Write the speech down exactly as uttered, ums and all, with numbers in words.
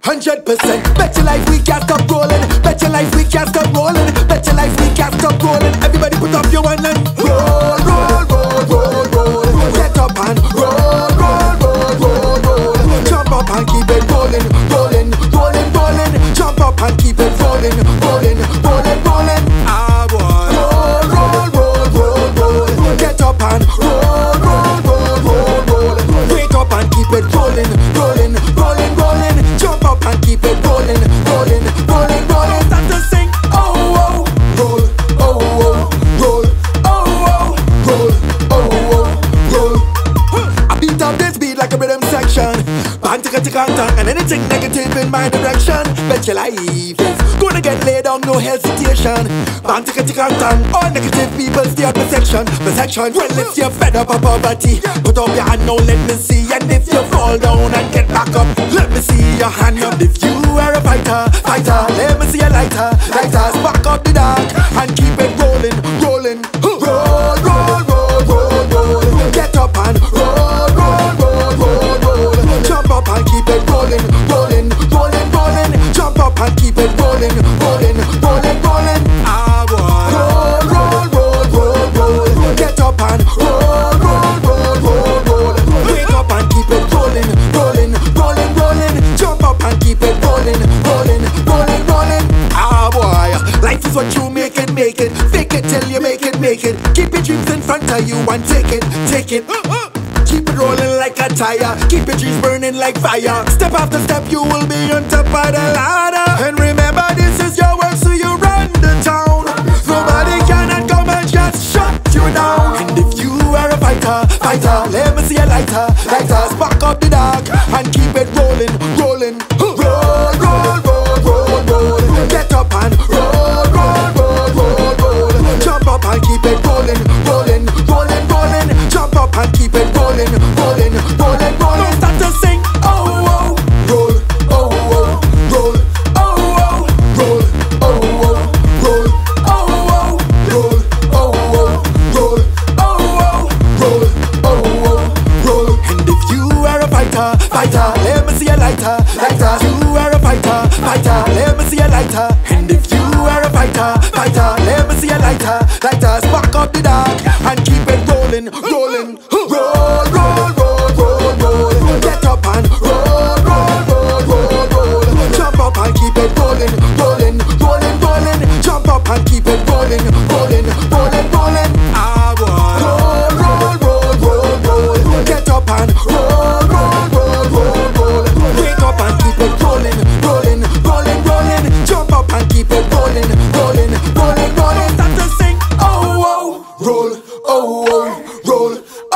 Hundred percent. Bet your life we can't stop rolling. Bet your life we can't stop rolling. Bet your life we can't stop rolling. Everybody put up your one and roll, roll, roll, roll, roll. Get up and roll, roll, roll, roll, roll. Jump up and keep it rolling, rolling, rolling, rolling. Jump up and keep it rolling, rolling, rolling, rolling. Ah boy. Roll, roll, roll, roll, roll. Get up and roll, roll, roll, roll, roll. Wake up and keep it rolling, rolling, rolling, rolling. Jump up and keep it rolling, rolling, rolling, rolling. Start to sing, oh, oh, roll, oh, oh, roll, oh, oh, roll, oh, oh, roll. I beat up this beat like a rhythm section. Bang, ticka, ticka, tang, and anything negative in my direction. Bet your life is gonna get laid on, no hesitation. Bang, ticka, ticka, tang, all negative people stay out my section. My section, well, if you're fed up of poverty, put up your hand now, let me see. And if you fall down and get back up, let me see your hand up. If you are a fighter, fighter, let me see a lighter, lighter. Spark up the dark and keep it rolling, rolling. Roll, roll, roll, roll, roll. Get up and roll, roll, roll, roll, roll. Jump up and keep it rolling, rolling, rolling, rolling. Jump up and keep it rolling, rolling, rolling, rolling. Ah boy. Roll, roll, roll, roll, roll. Get up and roll, roll, roll, roll, roll. Wake up and keep it rolling, rolling, rolling, rolling. Jump up and keep it rolling, rolling, rolling, rolling. Ah boy. Life is what you make it, make it. Fake it till you make it, make it. Keep your dreams in front of you and take it, take it. Keep it rolling like a tire. Keep your dreams burning like fire. Step after step, you will be on top of the ladder. And remember, this is your work, so you run the town. Nobody cannot come and just shut you down. And if you are a fighter, fighter, let me see a lighter, lighter. Spark up the dark and keep it rolling, rolling. Roll, roll, roll, roll, roll. Get up and roll, roll, roll, roll, roll. Jump up and keep it rolling, rolling, rolling, rolling. Jump up and keep it rolling, rolling, rolling, rolling. Start to sing, oh, oh, roll, oh, oh, roll, oh, oh, roll, oh, oh, roll, oh, oh, roll, oh, oh, roll, oh, oh, roll, oh, oh, roll. And if you are a fighter, fighter, let me see a lighter, lighter. You are a fighter, fighter, let me see a lighter. And if you are a fighter, fighter, let me see a lighter, lighter. Spark up the dark and keep it rolling, rolling. Roll, roll, roll, roll, roll. Get up and roll, roll, roll, roll, roll. Jump up and keep it rolling, rolling, rolling, rolling. Jump up and keep it rolling, rolling, rolling, rolling. Ah boy. Roll, roll, roll, roll, roll. Get up and roll, roll, roll, roll, roll. Wake up and keep it rolling, rolling, rolling, rolling. Jump up and keep it rolling, rolling, rolling, rolling. Start to sing, oh, oh, roll, oh, oh, roll.